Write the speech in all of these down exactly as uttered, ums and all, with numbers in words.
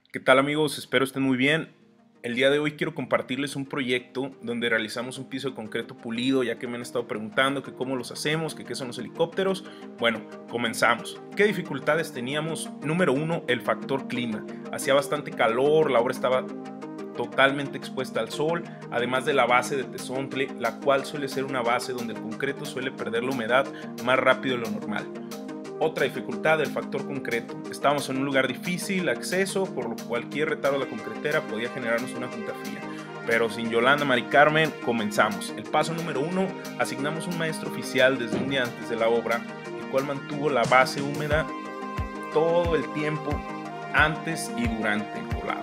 ¿Qué tal amigos? Espero estén muy bien. El día de hoy quiero compartirles un proyecto donde realizamos un piso de concreto pulido, ya que me han estado preguntando que cómo los hacemos, que qué son los helicópteros. Bueno, comenzamos. ¿Qué dificultades teníamos? Número uno, el factor clima. Hacía bastante calor, la obra estaba totalmente expuesta al sol, además de la base de tezontle, la cual suele ser una base donde el concreto suele perder la humedad más rápido de lo normal. Otra dificultad, el factor concreto. Estábamos en un lugar difícil, acceso, por lo que cualquier retardo de la concretera podía generarnos una junta fría. Pero sin Yolanda, Mari Carmen, comenzamos. El paso número uno, asignamos un maestro oficial desde un día antes de la obra, el cual mantuvo la base húmeda todo el tiempo antes y durante el colado.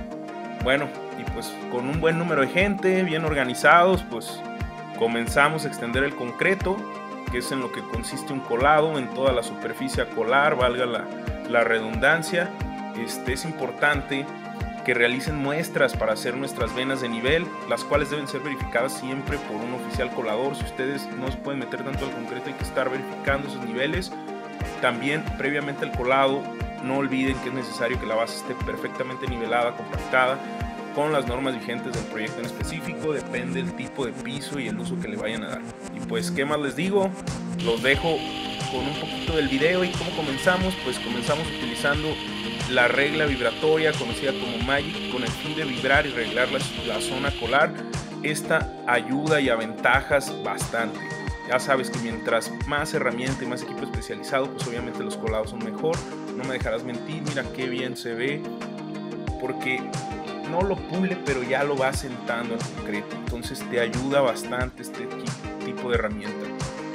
Bueno, y pues con un buen número de gente, bien organizados, pues comenzamos a extender el concreto, que es en lo que consiste un colado en toda la superficie a colar, valga la, la redundancia. Este, es importante que realicen muestras para hacer nuestras venas de nivel, las cuales deben ser verificadas siempre por un oficial colador. Si ustedes no se pueden meter tanto al concreto, hay que estar verificando esos niveles. También, previamente al colado, no olviden que es necesario que la base esté perfectamente nivelada, compactada, con las normas vigentes del proyecto en específico. Depende del tipo de piso y el uso que le vayan a dar. Y pues, ¿qué más les digo? Los dejo con un poquito del video. ¿Y cómo comenzamos? Pues comenzamos utilizando la regla vibratoria conocida como Magic, con el fin de vibrar y reglar la, la zona colar. Esta ayuda y aventajas bastante. Ya sabes que mientras más herramienta y más equipo especializado, pues obviamente los colados son mejor. No me dejarás mentir, mira qué bien se ve, porque no lo pule, pero ya lo va sentando al concreto. Entonces te ayuda bastante este tipo de herramienta.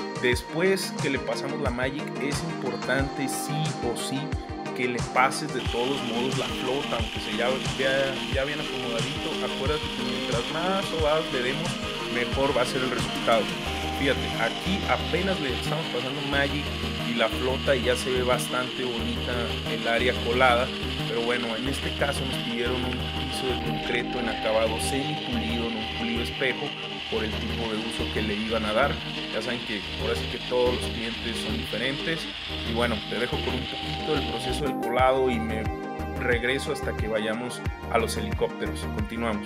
Después que le pasamos la Magic, es importante sí o sí que le pases de todos modos la flota, aunque se ya vea ya bien acomodadito. Acuérdate que mientras más sobadas le demos, mejor va a ser el resultado. Fíjate, aquí apenas le estamos pasando Magic y la flota y ya se ve bastante bonita el área colada. Pero bueno, en este caso nos pidieron un piso de concreto en acabado semi pulido, no un pulido espejo, por el tipo de uso que le iban a dar. Ya saben que ahora sí que todos los clientes son diferentes. Y bueno, te dejo con un poquito del proceso del colado y me regreso hasta que vayamos a los helicópteros. Continuamos.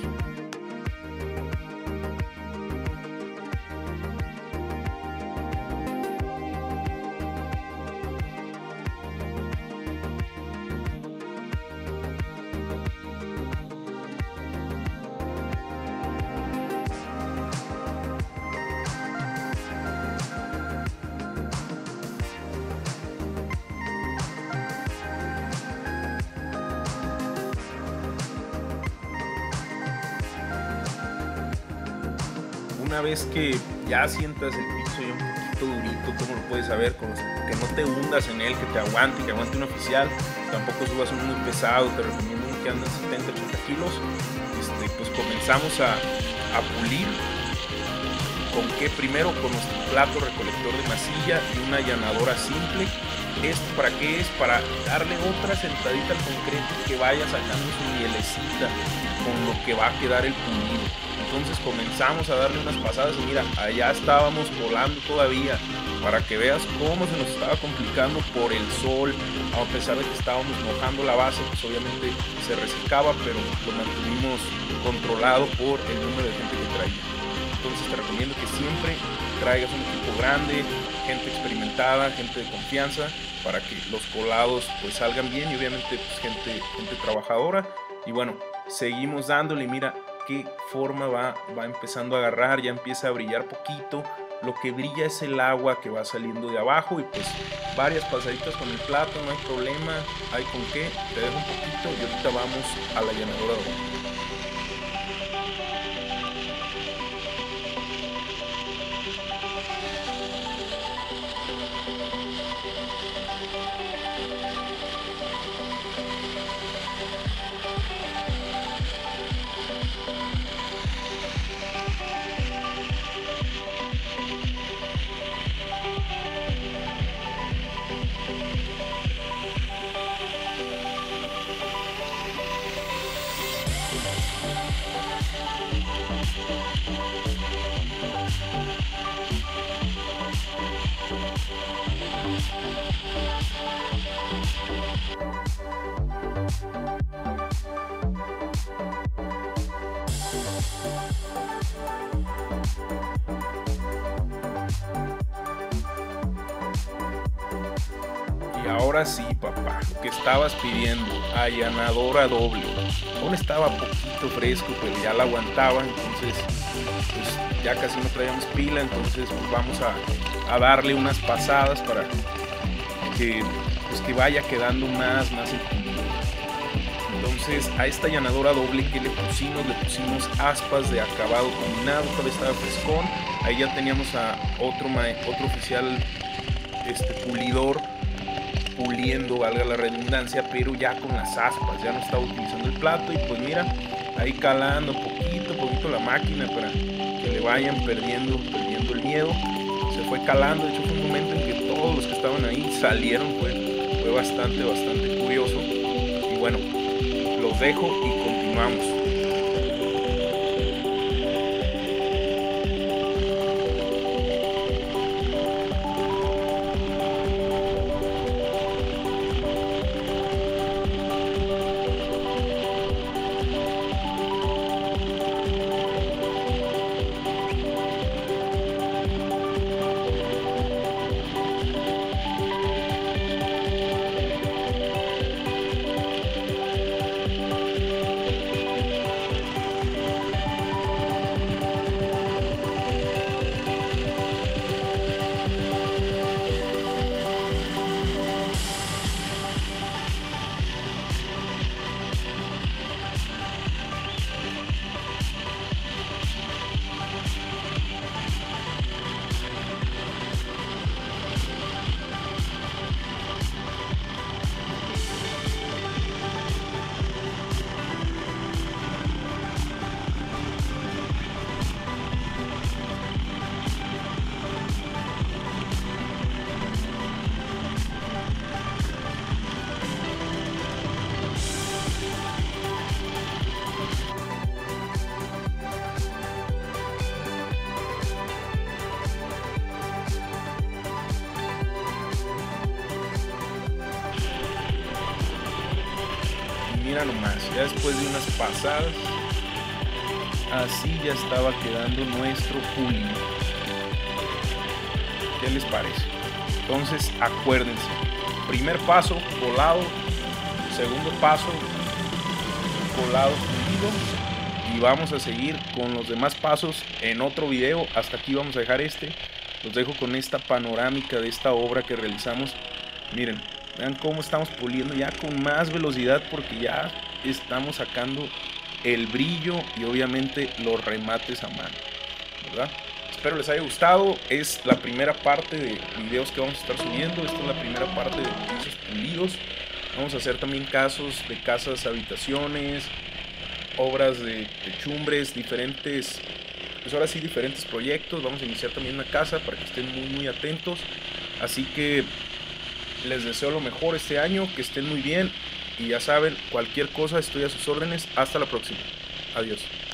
Una vez que ya sientas el piso ya un poquito durito, como lo puedes saber, con los, que no te hundas en él, que te aguante, que aguante un oficial, tampoco subas uno muy pesado, te recomiendo uno que ande en setenta, ochenta kilos. Este, pues comenzamos a, a pulir. ¿Con qué? Primero con nuestro plato recolector de masilla y una allanadora simple. ¿Esto para qué es? Para darle otra sentadita al concreto y que vaya sacando su mielecita con lo que va a quedar el pulido. Entonces comenzamos a darle unas pasadas y mira, allá estábamos colando todavía, para que veas cómo se nos estaba complicando por el sol. A pesar de que estábamos mojando la base, pues obviamente se resecaba, pero lo mantuvimos controlado por el número de gente que traía. Entonces te recomiendo que siempre traigas un equipo grande, gente experimentada, gente de confianza, para que los colados pues salgan bien, y obviamente pues gente, gente trabajadora. Y bueno, seguimos dándole, mira qué forma va, va empezando a agarrar, ya empieza a brillar poquito. Lo que brilla es el agua que va saliendo de abajo, y pues varias pasaditas con el plato, no hay problema, hay con qué. Te dejo un poquito y ahorita vamos a la llanadora de abajo. Y ahora sí, papá, que estabas pidiendo, allanadora doble. Aún estaba poquito fresco, pero ya la aguantaba, entonces pues ya casi no traíamos pila, entonces pues vamos a, a darle unas pasadas para que, pues, que vaya quedando más, más el pulido. Entonces a esta allanadora doble que le pusimos, le pusimos aspas de acabado combinado, todavía estaba frescón. Ahí ya teníamos a otro, otro oficial este, pulidor puliendo, valga la redundancia, pero ya con las aspas, ya no estaba utilizando el plato. Y pues mira, ahí calando poquito, poquito la máquina para que le vayan perdiendo, perdiendo el miedo. Se fue calando, de hecho fue un momento en que todos los que estaban ahí salieron, fue, fue bastante, bastante curioso. Y bueno, los dejo y continuamos. Mira nomás, ya después de unas pasadas, así ya estaba quedando nuestro pulido. ¿Qué les parece? Entonces acuérdense, primer paso, colado, segundo paso, colado, pulido, y vamos a seguir con los demás pasos en otro video. Hasta aquí vamos a dejar este, los dejo con esta panorámica de esta obra que realizamos. Miren, vean cómo estamos puliendo ya con más velocidad porque ya estamos sacando el brillo y obviamente los remates a mano, ¿verdad? Espero les haya gustado. Es la primera parte de videos que vamos a estar subiendo. Esta es la primera parte de pisos pulidos. Vamos a hacer también casos de casas, habitaciones, obras de techumbres, diferentes, pues ahora sí diferentes proyectos. Vamos a iniciar también una casa para que estén muy muy atentos. Así que les deseo lo mejor este año, que estén muy bien y ya saben, cualquier cosa estoy a sus órdenes. Hasta la próxima. Adiós.